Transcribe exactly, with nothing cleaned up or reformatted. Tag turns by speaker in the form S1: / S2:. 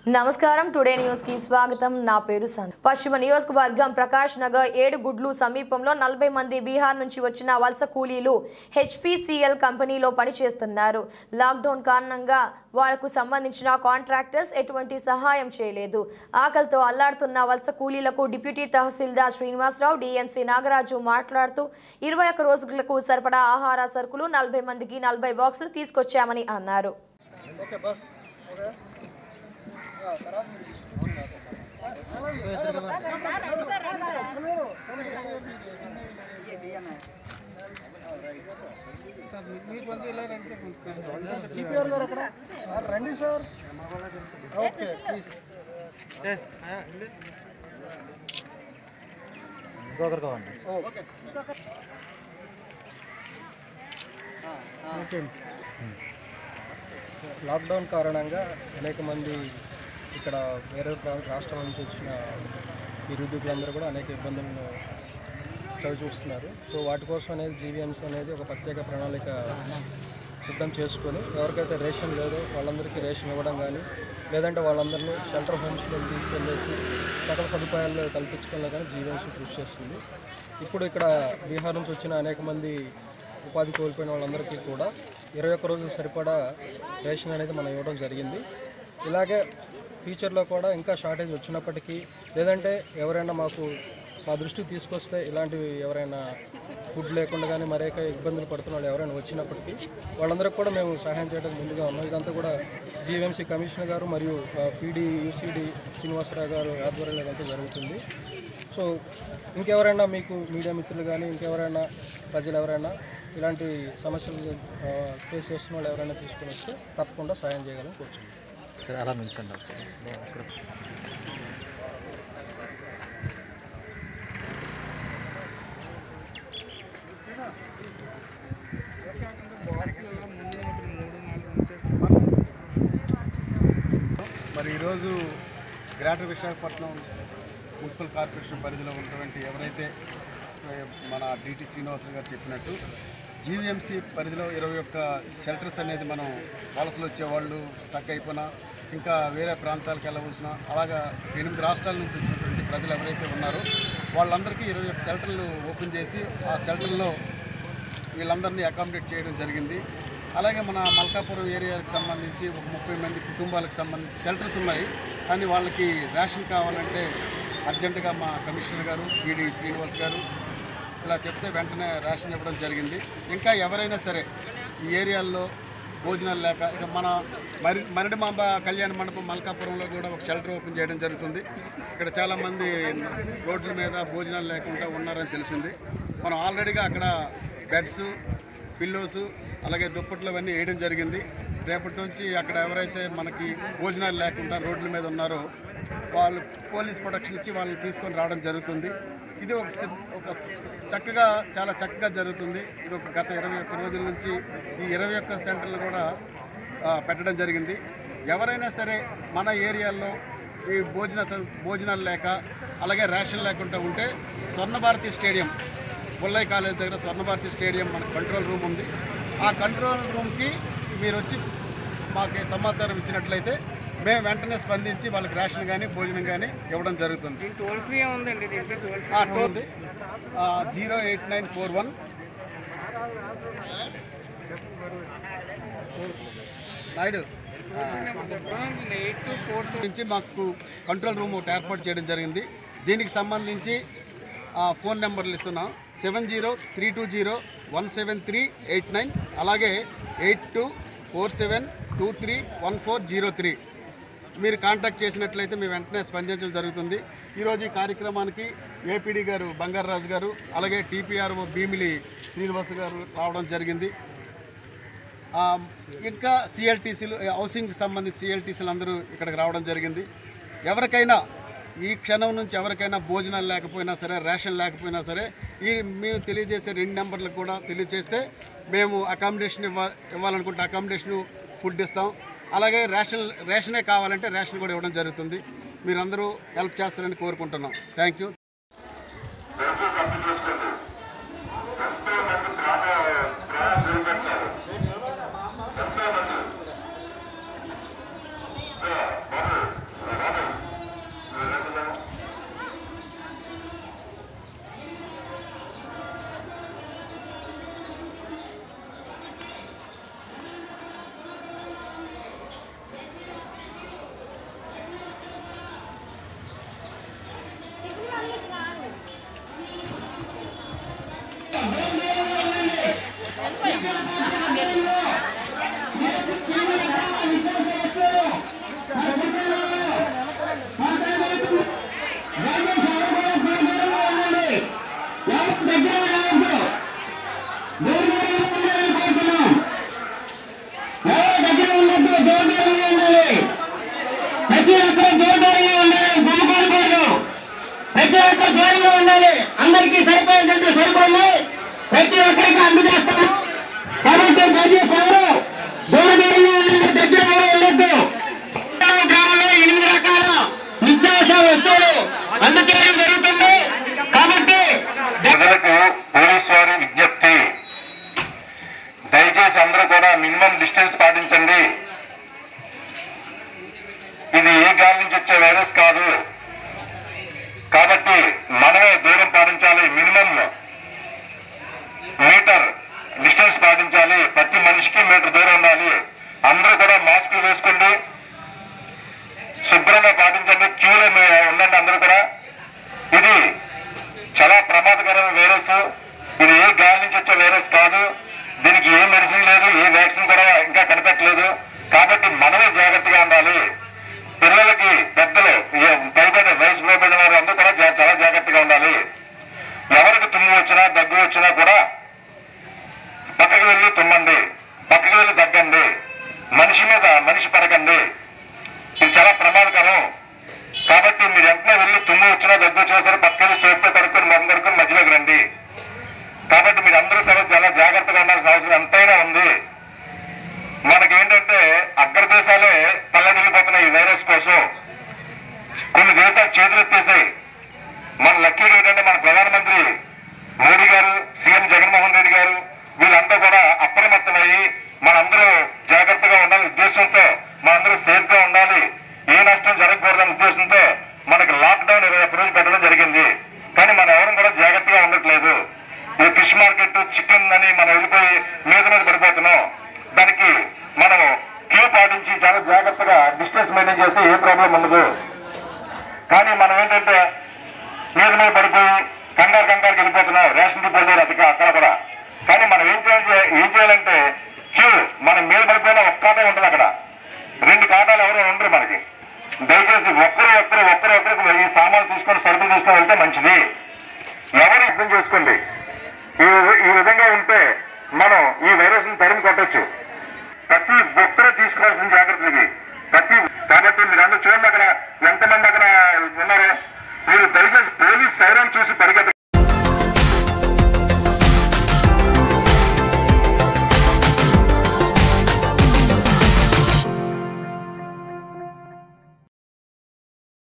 S1: నమస్కారం today news కి స్వాగతం నా పేరు సంత్ పశ్చిమ నియోజకవర్గం ప్రకాష్ నగర్ ఏడు గుడ్లు సమీపంలో నలభై మంది బీహార్ నుంచి వచ్చిన వలస కూలీలు హెచ్పీసీఎల్ కంపెనీలో పనిచేస్తున్నారు లాక్ డౌన్ కారణంగా వారికి సంబంధించిన కాంట్రాక్టర్స్ ఎటువంటి సహాయం చేయలేదు ఆకలితో అల్లాడుతున్న వలస కూలీలకు డిప్యూటీ తహసీల్దార్ శ్రీనివాసరావు డిఎన్సీ నాగరాజు మాట్లాడుతూ ఇరవై ఒక్క రోజులకు సరిపడా ఆహార సరుకులు నలభై మందికి నలభై బాక్సులు తీసుకొచ్చామని అన్నారు
S2: రండి సార్ ఓకే
S3: ఇంకొకరు కావండి
S2: ఓకే లాక్డౌన్ కారణంగా అనేక మంది ఇక్కడ వేరే రాష్ట్రం నుంచి వచ్చిన నిరుద్యోగులందరూ కూడా అనేక ఇబ్బందులను చవి చూస్తున్నారు. సో వాటి కోసం అనేది జీవీఎంసీ అనేది ఒక ప్రత్యేక ప్రణాళిక సిద్ధం చేసుకొని ఎవరికైతే రేషన్ లేదో వాళ్ళందరికీ రేషన్ ఇవ్వడం కానీ లేదంటే వాళ్ళందరినీ షెల్టర్ హోమ్స్లో తీసుకెళ్ళేసి సకల సదుపాయాలు కల్పించడంలో కానీ జీవీఎంసీ కృషి చేస్తుంది. ఇప్పుడు ఇక్కడ బీహార్ నుంచి వచ్చిన అనేక మంది ఉపాధి కోల్పోయిన వాళ్ళందరికీ కూడా ఇరవై ఒక్క రోజులు సరిపడా రేషన్ అనేది మనం ఇవ్వడం జరిగింది. ఇలాగే ఫ్యూచర్లో కూడా ఇంకా షార్టేజ్ వచ్చినప్పటికీ లేదంటే ఎవరైనా మాకు మా దృష్టికి తీసుకొస్తే ఇలాంటివి ఎవరైనా ఫుడ్ లేకుండా కానీ మరేక ఇబ్బందులు పడుతున్న వాళ్ళు ఎవరైనా వచ్చినప్పటికీ వాళ్ళందరికీ కూడా మేము సహాయం చేయడానికి ముందుగా ఉన్నాం. ఇదంతా కూడా జీవీఎంసీ కమిషనర్ గారు మరియు పీడీ యూసీడీ శ్రీనివాసరావు గారు ఆధ్వర్యంలో ఇదంతా జరుగుతుంది. సో ఇంకెవరైనా మీకు మీడియా మిత్రులు కానీ ఇంకెవరైనా ప్రజలు ఎవరైనా ఇలాంటి సమస్యలు ఫేస్ చేస్తున్న వాళ్ళు ఎవరైనా తీసుకుని వస్తే తప్పకుండా సాయం చేయగలని కూర్చున్నాం.
S3: సరే అలా నిల్చండి.
S4: మరి ఈరోజు గ్రేటర్ విశాఖపట్నం మున్సిపల్ కార్పొరేషన్ పరిధిలో ఉన్నటువంటి ఎవరైతే మన డిటి శ్రీనివాసరావు గారు చెప్పినట్టు జీవీఎంసీ పరిధిలో ఇరవై ఒక్క షెల్టర్స్ అనేది మనం వలసలు వచ్చేవాళ్ళు స్టక్ అయిపోయినా ఇంకా వేరే ప్రాంతాలకు వెళ్ళవలసిన అలాగా ఎనిమిది రాష్ట్రాల నుంచి వచ్చినటువంటి ప్రజలు ఎవరైతే ఉన్నారో వాళ్ళందరికీ ఇరవై ఒక్క షెల్టర్లు ఓపెన్ చేసి ఆ షెల్టర్లో వీళ్ళందరినీ అకామిడేట్ చేయడం జరిగింది. అలాగే మన మల్కాపురం ఏరియాకి సంబంధించి ఒక ముప్పై మంది కుటుంబాలకు సంబంధించి షెల్టర్స్ ఉన్నాయి. కానీ వాళ్ళకి రేషన్ కావాలంటే అర్జెంటుగా మా కమిషనర్ గారు పీడీ శ్రీనివాస్ గారు ఇలా చెప్తే వెంటనే రేషన్ ఇవ్వడం జరిగింది. ఇంకా ఎవరైనా సరే ఈ ఏరియాల్లో భోజనాలు లేక ఇక మన మరి మరిడిమాంబ కళ్యాణ మండపం మల్కాపురంలో కూడా ఒక షెల్టర్ ఓపెన్ చేయడం జరుగుతుంది. ఇక్కడ చాలామంది రోడ్ల మీద భోజనాలు లేకుండా ఉన్నారని తెలిసింది. మనం ఆల్రెడీగా అక్కడ బెడ్స్ పిల్లోస్ అలాగే దుప్పట్లు అవన్నీ వేయడం జరిగింది. రేపటి నుంచి అక్కడ ఎవరైతే మనకి భోజనాలు లేకుండా రోడ్ల మీద ఉన్నారో వాళ్ళు పోలీస్ ప్రొటెక్షన్ ఇచ్చి వాళ్ళని తీసుకొని రావడం జరుగుతుంది. ఇది ఒక ఒక చక్కగా చాలా చక్కగా జరుగుతుంది. ఇది ఒక గత ఇరవై ఒక్క రోజుల నుంచి ఈ ఇరవై ఒక్క సెంటర్లు కూడా పెట్టడం జరిగింది. ఎవరైనా సరే మన ఏరియాల్లో ఈ భోజన భోజనాలు లేక అలాగే రేషన్ లేకుండా ఉంటే స్వర్ణభారతి స్టేడియం పుల్లయ్య కాలేజ్ దగ్గర స్వర్ణభారతి స్టేడియం మన కంట్రోల్ రూమ్ ఉంది. ఆ కంట్రోల్ రూమ్కి మీరు వచ్చి మాకు సమాచారం ఇచ్చినట్లయితే మేము వెంటనే స్పందించి వాళ్ళకి రేషన్ కానీ భోజనం కానీ ఇవ్వడం జరుగుతుంది.
S5: టోల్ ఫ్రీ ఉందండి
S4: టోల్ ఉంది zero eight nine four one Naidu నుంచి మాకు కంట్రోల్ రూమ్ ఒకటి ఏర్పాటు చేయడం జరిగింది. దీనికి సంబంధించి ఫోన్ నెంబర్లు ఇస్తున్నాం seven zero three two zero one seven three eight nine అలాగే eight two four seven two three one four zero three మీరు కాంటాక్ట్ చేసినట్లయితే మేము వెంటనే స్పందించడం జరుగుతుంది. ఈరోజు ఈ కార్యక్రమానికి ఏపీడీ గారు బంగారరాజు గారు అలాగే టీపీఆర్ఓ భీమిలి శ్రీనివాస్ గారు రావడం జరిగింది. ఇంకా సిఎల్టీసీలు హౌసింగ్కి సంబంధించి సిఎల్టీసీలు అందరూ ఇక్కడికి రావడం జరిగింది. ఎవరికైనా ఈ క్షణం నుంచి ఎవరికైనా భోజనాలు లేకపోయినా సరే రేషన్ లేకపోయినా సరే ఈ మేము తెలియజేసే రెండు నెంబర్లకు కూడా తెలియజేస్తే మేము అకామిడేషన్ ఇవ్వ ఇవ్వాలనుకుంటే అకామిడేషన్ ఫుడ్ ఇస్తాం. అలాగే రేషన్ రేషనే కావాలంటే రేషన్ కూడా ఇవ్వడం జరుగుతుంది. మీరందరూ హెల్ప్ చేస్తారని కోరుకుంటున్నాం. Thank you.
S5: చాలా ప్రమాదకరమైన వైరస్. ఇది ఏ గాలి నుంచి వచ్చే వైరస్ కాదు. దీనికి ఏ మెడిసిన్ లేదు, ఏ వ్యాక్సిన్ కూడా ఇంకా కనిపెట్టలేదు. కాబట్టి మనమే జాగ్రత్తగా ఉండాలి. పిల్లలకి, పెద్దలు, పైబడిన వయసు పైబడిన వారు అందరూ కూడా చాలా జాగ్రత్తగా ఉండాలి. ఎవరికి తుమ్ము వచ్చినా దగ్గు వచ్చినా కూడా పక్కకి వెళ్ళి తుమ్మండి, పక్కకి వెళ్ళి దగ్గండి, మనిషి మీద మనిషి పడకండి. ఇది చాలా ప్రమాదకరం. కాబట్టి మీరు వెంటనే వెళ్ళి తుమ్ము వచ్చినా దగ్గు వచ్చినా సరే పక్కకి సేఫ్గా కడుక్కొని మొదలు కడుక్కొని మధ్యలోకి రండి. కాబట్టి మీరు అందరూ సరే చాలా జాగ్రత్తగా ఉండాల్సిన అవసరం ఎంతైనా ఉంది. మనకేంటంటే అగ్ర దేశాలే తల్లడిల్లిపోతున్నాయి ఈ వైరస్ కోసం. కొన్ని దేశాలు చేతులెత్తేసాయి. మన లక్కీ ఏంటంటే మన ప్రధానమంత్రి మోడీ గారు, సీఎం జగన్మోహన్ రెడ్డి గారు వీళ్ళంతా కూడా అప్రమత్తమయ్యి మనందరూ జాగ్రత్తగా ఉండాలి ఉద్దేశంతో, మనందరూ సేఫ్ గా ఉండాలి, ఏ నష్టం జరగకూడదనే ఉద్దేశంతో మనకి లాక్డౌన్ ఇరవై ఒక్క రోజు పెట్టడం జరిగింది. కానీ మనం ఎవరం కూడా జాగ్రత్తగా ఉండట్లేదు. ఈ ఫిష్ మార్కెట్, చికెన్ అని మనం వెళ్ళిపోయి మీద మీద పడిపోతున్నాం. దానికి మనం క్యూ పాటించి చాలా జాగ్రత్తగా డిస్టెన్స్ మెయింటైన్ చేస్తే ఏ ప్రాబ్లం ఉండదు. కానీ మనం ఏంటంటే మీద మీద పడిపోయి కంగారు కంగారుకి వెళ్ళిపోతున్నాం. రేషన్ డిపో దగ్గర అదిగా అక్కడ కూడా. కానీ మనం ఏం చేయాలి ఏం చేయాలంటే క్యూ మనం మీద పడిపోయినా ఒక్క కాటా ఉంటుంది. అక్కడ రెండు కాటాలు ఎవరో ఉండరు మనకి. దయచేసి ఒక్కరు ఒక్కరు ఒక్కరు ఒక్కరికి ఈ సామాన్లు తీసుకొని సరుకులు తీసుకొని వెళ్తే మంచిది. ఎవరు అర్థం చేసుకోండి. ఈ ఈ విధంగా ఉంటే మనం ఈ వైరస్ ని తరిమి కొట్టచ్చు. ప్రతి ఒక్కరూ తీసుకోవాల్సిన జాగ్రత్తలు